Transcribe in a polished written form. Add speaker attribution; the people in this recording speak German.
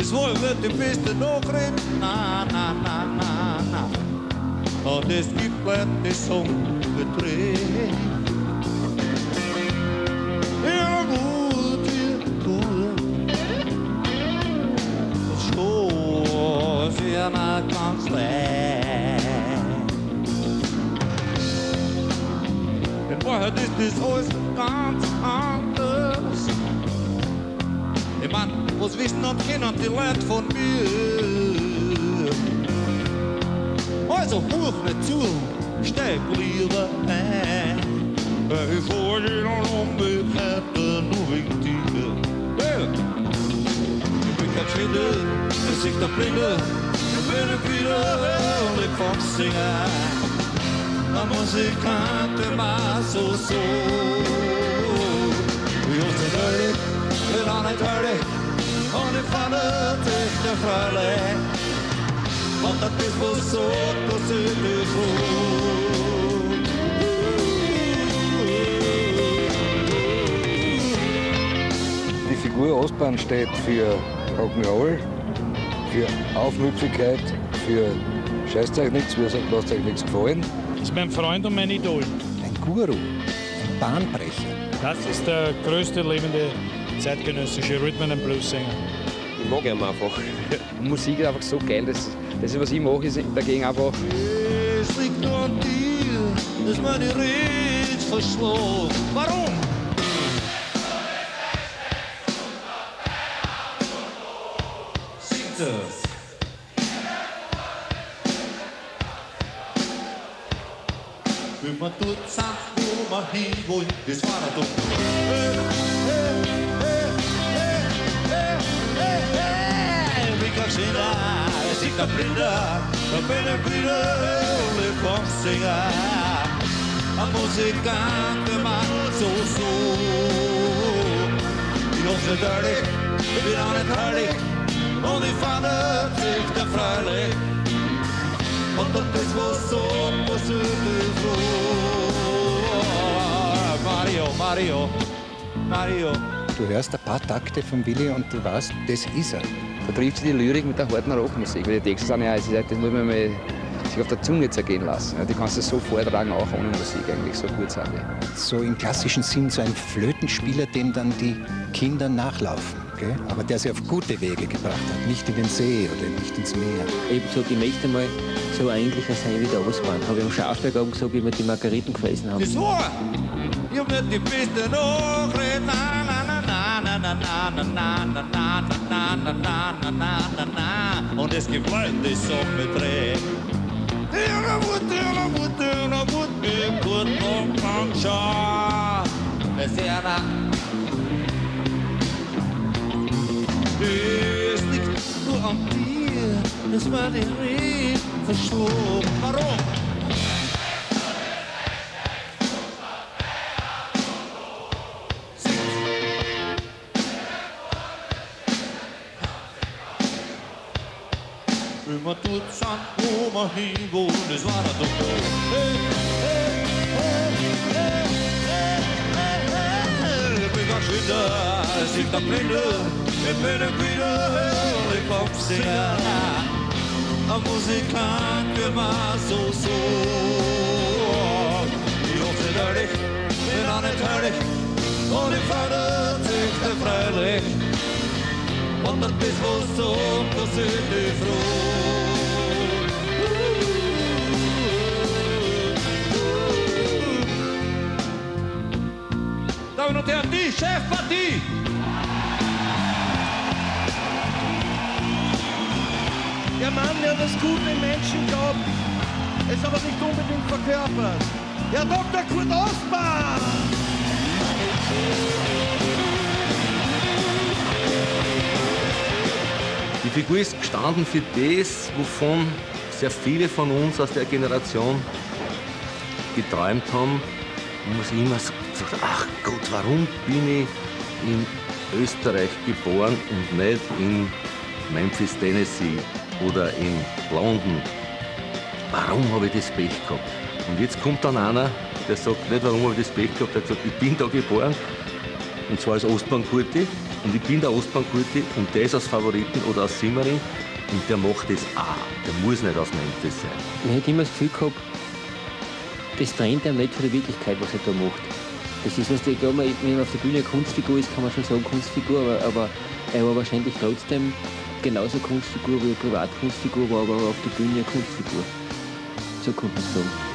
Speaker 1: das wollen wir die Beste noch reden. Na, na, na, na, na. Und es gibt Leute, die so gedreht. Ja, gut, schon sehr nah ganz schlecht. In Wahrheit ist das alles ganz anders. Ich mein, was wissen und kennen die Leute von mir? Also buch nicht zu, steig lieber ein, bevor die noch umgekehrt nur wegen dir. Ich bin kein Schwede, bis ich da blinde, ich bin wieder herrlich vom Singen. La Musikante mal so. Wie uns der Dirty, wir waren nicht dirty, und ich fand dich der Freude. Und das ist wohl so, das ist die Frucht.
Speaker 2: Die Figur Ostbahn steht für Rock'n'Roll, für Aufmüpfigkeit, für scheißt euch nichts, wie er sagt, lasst euch nichts gefallen.
Speaker 3: Das ist mein Freund und mein Idol.
Speaker 4: Ein Guru, ein Bahnbrecher.
Speaker 3: Das ist der größte lebende zeitgenössische Rhythm and Blues-Sänger.
Speaker 5: Ich mag ihn einfach. Musik ist einfach so geil. Das ist, was ich mache, ist dagegen einfach.
Speaker 1: Es liegt nur an dir, dass meine Rede verschlagen. Warum? Singt es. Wenn man tut, sagt, wo man hinwollt, das war er doch. Wie kann ich da, es ist der Blinder, da bin ich wieder herrlich vom Singen. Ein Musikant, der macht so. Ich hab's nicht ehrlich, ich bin auch nicht herrlich, und ich fand sich der freilich. Und das ist was so, was ist so. Mario.
Speaker 4: Du hörst ein paar Takte von Willi und du weißt, das ist er.
Speaker 5: Da trifft sich die Lyrik mit der harten Rockmusik. Weil die Texte sind ja, das muss man mal sich auf der Zunge zergehen lassen. Die kannst du so vortragen, auch ohne Musik eigentlich, so gut sind die.
Speaker 4: So im klassischen Sinn so ein Flötenspieler, dem dann die Kinder nachlaufen. Okay? Aber der sie auf gute Wege gebracht hat, nicht in den See oder nicht ins Meer.
Speaker 6: Ich habe gesagt, ich möchte mal so ähnlicher sein wie der Ostbahn. Habe ich am Schauspiel oben gesagt, wie wir die Margariten gefressen haben.
Speaker 1: Das war, ich hab nicht die beste Nachrede, na na na na na na na na na na na na na na na na. Und es gibt Leute, die so mit Dreh. Der Wut, gut noch anschauen. Es ist ja da. Es liegt nur an dir, das war die Rede verschoben. Warum? Wenn man tut, sagt, wo man hinwohnt, das war er doch. Ich bin ganz schön da, es liegt am Blinde. Ich bin wieder herrlich vom Singen. Ein Musikant, der war so. Ich hab's nicht ehrlich, bin auch nicht ehrlich. Und ich fand sich der freilich. Und das ist was so, das ist die Frucht. Damen und Herren, die Chefpartie!
Speaker 7: Der Mann, der das Gute im Menschen glaubt, es aber nicht unbedingt verkörpert. Herr Dr. Kurt Ostbahn!
Speaker 8: Die Figur ist gestanden für das, wovon sehr viele von uns aus der Generation geträumt haben. Man muss immer sagen, ach Gott, warum bin ich in Österreich geboren und nicht in Memphis, Tennessee oder in London? Warum habe ich das Pech gehabt? Und jetzt kommt dann einer, der sagt nicht, warum habe ich das Pech gehabt, der sagt, ich bin da geboren, und zwar als Ostbahn Kurti. Und ich bin der Ostbahn-Gurti und der ist aus Favoriten oder aus Simmering und der macht das auch. Der muss nicht aus Memphis sein.
Speaker 6: Man hätte immer das Gefühl gehabt, das trennt einem nicht von der Wirklichkeit, was er da macht. Das ist, was wenn man auf der Bühne eine Kunstfigur ist, kann man schon sagen Kunstfigur, aber er war wahrscheinlich trotzdem genauso Kunstfigur wie eine Privatkunstfigur war, aber auf der Bühne eine Kunstfigur. So kann man sagen.